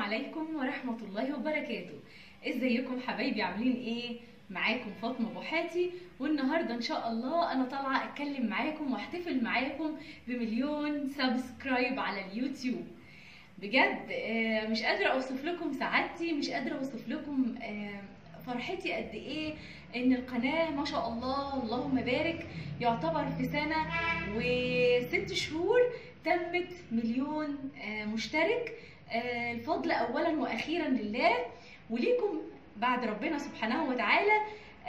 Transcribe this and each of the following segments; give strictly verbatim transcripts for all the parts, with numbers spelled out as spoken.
عليكم ورحمة الله وبركاته. ازيكم حبايبي، عاملين ايه؟ معاكم فاطمة بوحاتي، والنهاردة ان شاء الله انا طالعة اتكلم معاكم واحتفل معاكم بمليون سبسكرايب على اليوتيوب. بجد مش قادرة اوصف لكم سعادتي، مش قادرة اوصف لكم فرحتي قد ايه ان القناة ما شاء الله اللهم بارك يعتبر في سنة وست شهور تمت مليون مشترك. الفضل اولا واخيرا لله وليكم بعد ربنا سبحانه وتعالى.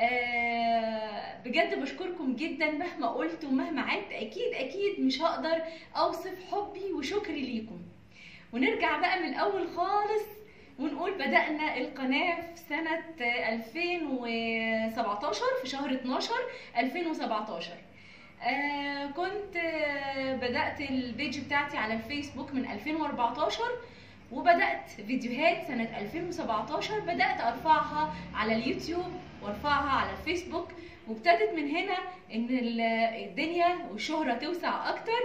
بجد بشكركم جدا، مهما قلت ومهما عدت اكيد اكيد مش هقدر اوصف حبي وشكري ليكم. ونرجع بقى من الاول خالص ونقول بدأنا القناة في سنة ألفين وسبعتاشر في شهر اتناشر ألفين وسبعتاشر. آه كنت آه بدأت البيج بتاعتي على الفيسبوك من ألفين وأربعتاشر، وبدأت فيديوهات سنة ألفين وسبعتاشر بدأت أرفعها على اليوتيوب وارفعها على الفيسبوك، وابتدت من هنا ان الدنيا والشهرة توسع اكتر.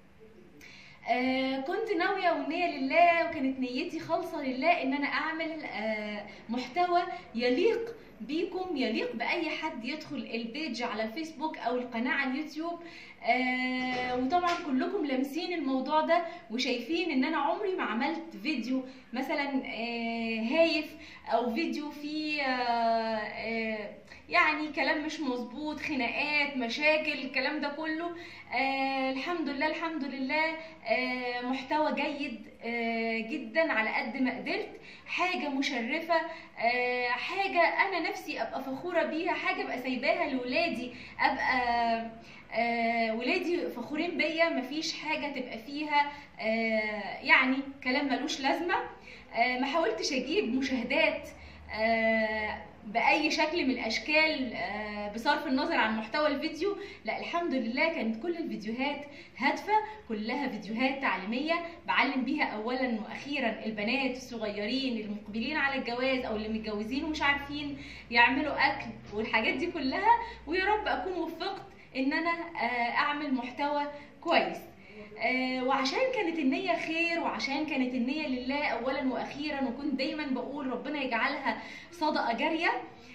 آه كنت ناوية والنية لله، وكانت نيتي خالصة لله ان انا اعمل آه محتوى يليق بيكم، يليق باي حد يدخل البيج على الفيسبوك او القناة على اليوتيوب. آه وطبعا كلكم لامسين الموضوع ده وشايفين ان انا عمري ما عملت فيديو مثلا آه هايف او فيديو فيه آه آه يعني كلام مش مظبوط، خناقات، مشاكل، الكلام ده كله. آه الحمد لله الحمد لله آه محتوى جيد آه جدا على قد ما قدرت، حاجة مشرفة، آه حاجة انا نفسي ابقى فخورة بيها، حاجة ابقى سايباها لولادي، ابقى آه ولادي فخورين بيا، مفيش حاجة تبقى فيها آه يعني كلام ملوش لازمة. آه ما حاولتش اجيب مشاهدات آه بأي شكل من الأشكال آه بصرف النظر عن محتوى الفيديو، لا الحمد لله كانت كل الفيديوهات هادفة، كلها فيديوهات تعليمية بعلم بيها أولا وأخيرا البنات الصغيرين المقبلين على الجواز أو اللي متجوزين ومش عارفين يعملوا أكل والحاجات دي كلها. ويا رب أكون وفقت إن أنا آه أعمل محتوى كويس. آه وعشان كانت النية خير، وعشان كانت النية لله أولا وأخيرا، وكنت دايما بقول ربنا يجعلها صدقة جارية.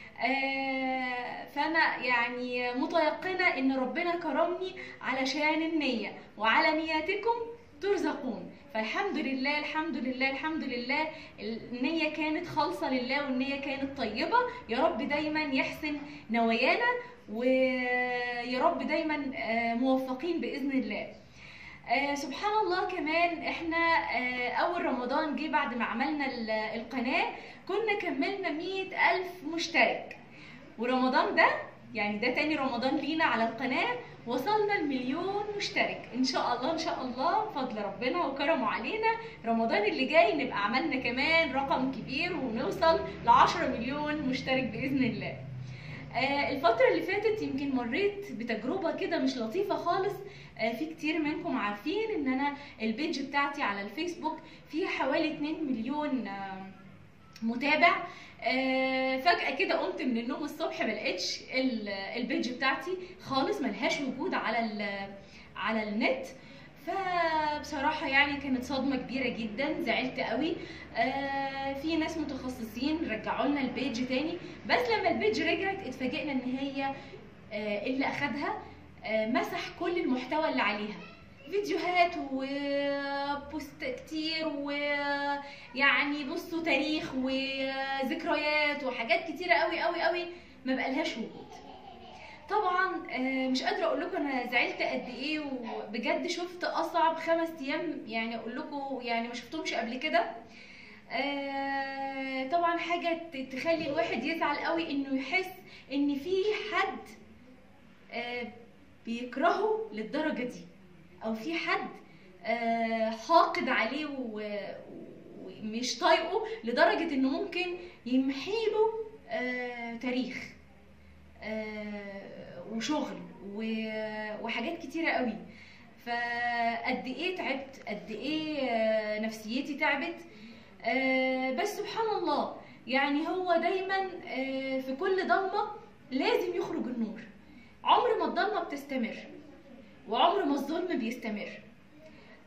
آه فأنا يعني متيقنة إن ربنا كرمني علشان النية، وعلى نياتكم ترزقون. فالحمد لله الحمد لله الحمد لله النية كانت خالصة لله والنية كانت طيبة. يا رب دايما يحسن نوايانا، ويا رب دايما موفقين بإذن الله. آه سبحان الله كمان احنا آه اول رمضان جه بعد ما عملنا القناة كنا كملنا مية الف مشترك، ورمضان ده يعني ده تاني رمضان لينا على القناة وصلنا المليون مشترك. ان شاء الله ان شاء الله فضل ربنا وكرمه علينا رمضان اللي جاي نبقى عملنا كمان رقم كبير ونوصل لعشرة مليون مشترك بإذن الله. آه الفترة اللي فاتت يمكن مريت بتجربة كده مش لطيفة خالص. آه في كتير منكم عارفين ان انا البيج بتاعتي على الفيسبوك فيها حوالي اتنين مليون آه متابع. آه فجأة كده قمت من النوم الصبح ملقتش البيج بتاعتي خالص، ملهاش وجود على على النت. فبصراحة يعني كانت صدمة كبيرة جدا، زعلت قوي. آه في ناس متخصصين رجعوا لنا البيج تاني، بس لما البيج رجعت اتفاجئنا ان هي آه اللي اخدها آه مسح كل المحتوى اللي عليها، فيديوهات وبوست كتير ويعني بصوا تاريخ وذكريات وحاجات كتيرة قوي قوي قوي ما بقالهاش وجود. طبعا مش قادره اقول لكم انا زعلت قد ايه، وبجد شفت اصعب خمس ايام يعني اقول لكم يعني ما شفتهمش قبل كده. طبعا حاجه تخلي الواحد يزعل قوي انه يحس ان في حد بيكرهه للدرجه دي، او في حد حاقد عليه ومش طايقه لدرجه انه ممكن يمحيله تاريخ وشغل وحاجات كتيرة قوي. فقد ايه تعبت، قد ايه نفسيتي تعبت. بس سبحان الله يعني هو دايما في كل ضلمة لازم يخرج النور. عمر ما الضلمة بتستمر وعمر ما الظلم بيستمر.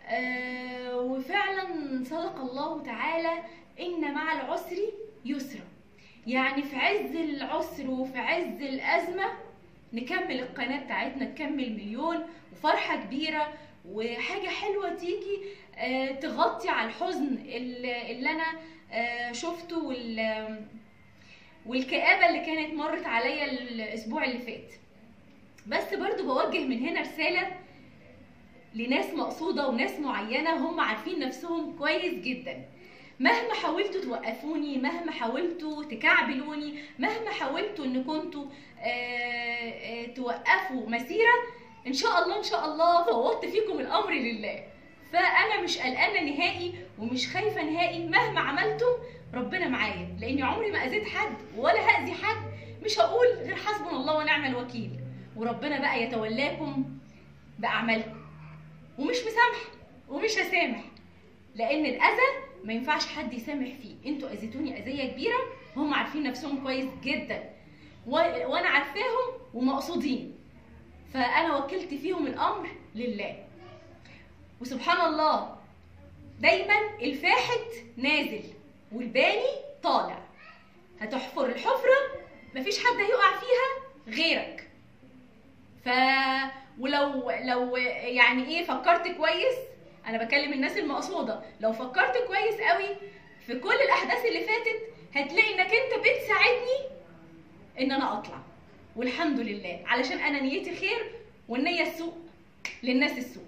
آه وفعلا صدق الله تعالى ان مع العسر يسرا. يعني في عز العسر وفي عز الازمه نكمل القناه بتاعتنا، نكمل مليون وفرحه كبيره وحاجه حلوه تيجي آه تغطي على الحزن اللي, اللي انا آه شفته وال والكآبة اللي كانت مرت عليا الأسبوع اللي فات. بس برضو بوجه من هنا رسالة لناس مقصودة وناس معينة هم عارفين نفسهم كويس جدا. مهما حاولتوا توقفوني، مهما حاولتوا تكعبلوني، مهما حاولتوا ان كنتوا آآ آآ توقفوا مسيرة، ان شاء الله ان شاء الله فوضت فيكم الأمر لله. فأنا مش قلقانة نهائي ومش خايفة نهائي. مهما عملتم ربنا معايا، لاني عمري ما اذيت حد ولا هاذي حد. مش هقول غير حسبنا الله ونعم الوكيل، وربنا بقى يتولاكم باعمالكم. ومش مسامحه ومش هسامح، لان الاذى ما ينفعش حد يسامح فيه. انتوا اذيتوني اذيه كبيره وهم عارفين نفسهم كويس جدا، و... وانا عارفاهم ومقصودين، فانا وكلت فيهم الامر لله. وسبحان الله دايما الفاحت نازل والباني طالع. هتحفر الحفرة مفيش حد هيقع فيها غيرك. ف ولو لو يعني ايه فكرت كويس، انا بكلم الناس المقصودة، لو فكرت كويس قوي في كل الاحداث اللي فاتت هتلاقي انك انت بتساعدني ان انا اطلع، والحمد لله، علشان انا نيتي خير والنية السوء للناس السوء.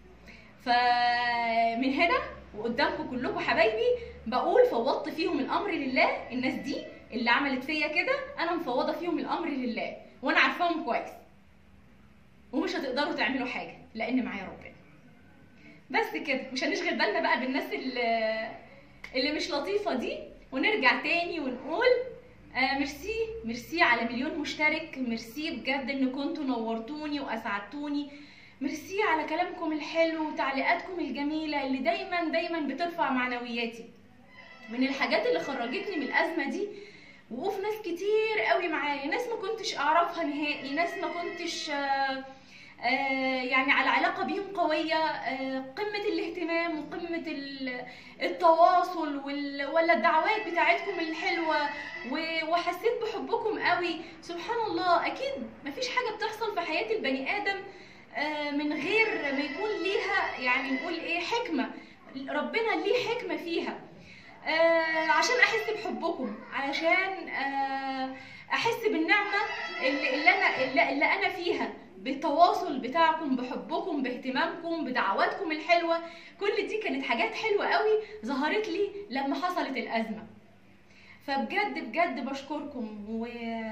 فمن هنا وقدامكم كلكم حبايبي بقول فوضت فيهم الامر لله. الناس دي اللي عملت فيا كده انا مفوضه فيهم الامر لله، وانا عارفاهم كويس، ومش هتقدروا تعملوا حاجه لان معايا ربنا. بس كده، مش هنشغل بالنا بقى بالناس اللي, اللي مش لطيفه دي، ونرجع تاني ونقول آه ميرسي ميرسي على مليون مشترك. ميرسي بجد ان كنتوا نورتوني واسعدتوني. ميرسي على كلامكم الحلو وتعليقاتكم الجميله اللي دايما دايما بترفع معنوياتي. من الحاجات اللي خرجتني من الازمه دي وقوف ناس كتير قوي معايا، ناس ما كنتش اعرفها نهائي، ناس ما كنتش آآ آآ يعني على علاقه بيهم قويه، قمه الاهتمام وقمه التواصل ولا الدعوات بتاعتكم الحلوه، وحسيت بحبكم قوي. سبحان الله، اكيد مفيش حاجه بتحصل في حياه البني ادم من غير ما يكون ليها يعني نقول ايه حكمه. ربنا ليه حكمه فيها، آه عشان احس بحبكم، علشان آه احس بالنعمه اللي, اللي انا اللي, اللي انا فيها، بالتواصل بتاعكم، بحبكم، باهتمامكم، بدعواتكم الحلوه. كل دي كانت حاجات حلوه قوي ظهرت لي لما حصلت الازمه. فبجد بجد بشكركم و...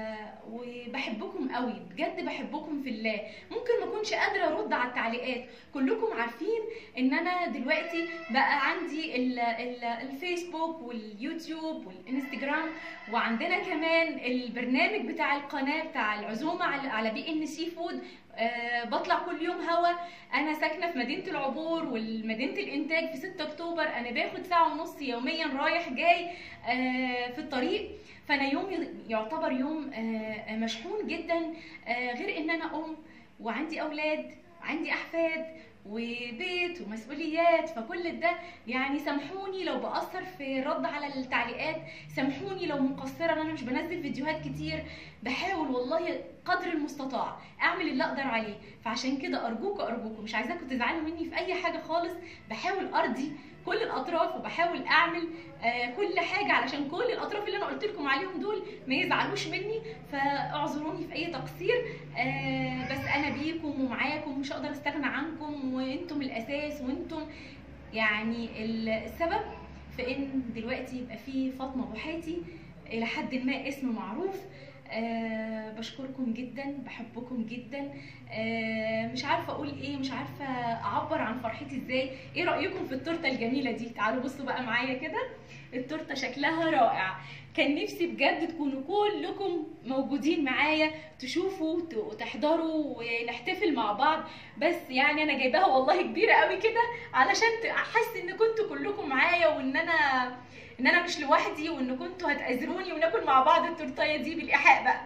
وبحبكم قوي، بجد بحبكم في الله. ممكن ما اكونش قادره ارد على التعليقات، كلكم عارفين ان انا دلوقتي بقى عندي ال... ال... الفيسبوك واليوتيوب والانستجرام، وعندنا كمان البرنامج بتاع القناه بتاع العزومه على, على بي ان سي فود. أه بطلع كل يوم هوا. انا ساكنه في مدينه العبور والمدينه الانتاج في ستة اكتوبر. انا باخد ساعه ونص يوميا رايح جاي أه في الطريق، فانا يوم يعتبر يوم أه مشحون جدا. أه غير ان انا ام وعندي اولاد وعندي احفاد وبيت ومسؤوليات، فكل ده يعني سامحوني لو بقصر في رد على التعليقات، سامحوني لو مقصره ان انا مش بنزل فيديوهات كتير. بحاول والله قدر المستطاع اعمل اللي اقدر عليه. فعشان كده ارجوكوا ارجوكوا مش عايزاكم تزعلوا مني في اي حاجه خالص. بحاول ارضي كل الاطراف وبحاول اعمل آه كل حاجه علشان كل الاطراف اللي انا قلت لكم عليهم دول ما يزعلوش مني. فاعذروني في اي تقصير، آه بس انا بيكم ومعاكم، مش هقدر استغنى عنكم، وانتم الاساس، وانتم يعني السبب في ان دلوقتي يبقى في فاطمه ابو حاتي الى حد ما اسم معروف. أه بشكركم جدا، بحبكم جدا. أه مش عارفه اقول ايه، مش عارفه اعبر عن فرحتي ازاي. ايه رايكم في التورته الجميله دي؟ تعالوا بصوا بقى معايا كده، التورته شكلها رائع. كان نفسي بجد تكونوا كلكم موجودين معايا، تشوفوا وتحضروا ونحتفل مع بعض. بس يعني انا جايباها والله كبيره قوي كده علشان احس ان كنتوا كلكم معايا، وان انا ان انا مش لوحدي، وان كنتوا هتأزروني وناكل مع بعض التورتيه دي بالايحاء بقى.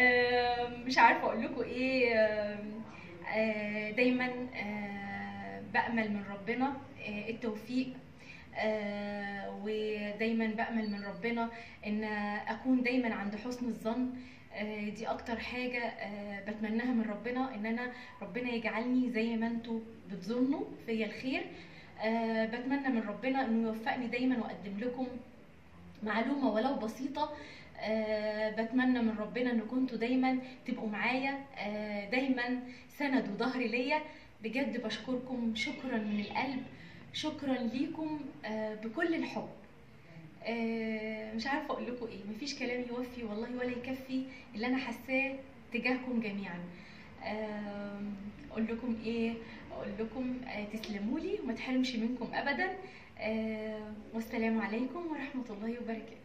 مش عارفه اقول لكم ايه. دايما بأمل من ربنا آه، التوفيق، آه، ودايما بأمل من ربنا ان اكون دايما عند حسن الظن. آه، دي اكتر حاجة آه، بتمناها من ربنا، ان انا ربنا يجعلني زي ما انتوا بتظنوا فيا الخير. آه، بتمنى من ربنا انه يوفقني دايما واقدم لكم معلومة ولو بسيطة. آه، بتمنى من ربنا ان كنتوا دايما تبقوا معايا، آه، دايما سند وظهر ليا. بجد بشكركم شكرا من القلب، شكرا ليكم آه، بكل الحب. آه، مش عارفه اقول لكم ايه، مفيش كلام يوفي والله ولا يكفي اللي انا حاساه تجاهكم جميعا. آه، اقول لكم ايه، اقول لكم آه، تسلموا لي وما تحرمش منكم ابدا. آه، والسلام عليكم ورحمه الله وبركاته.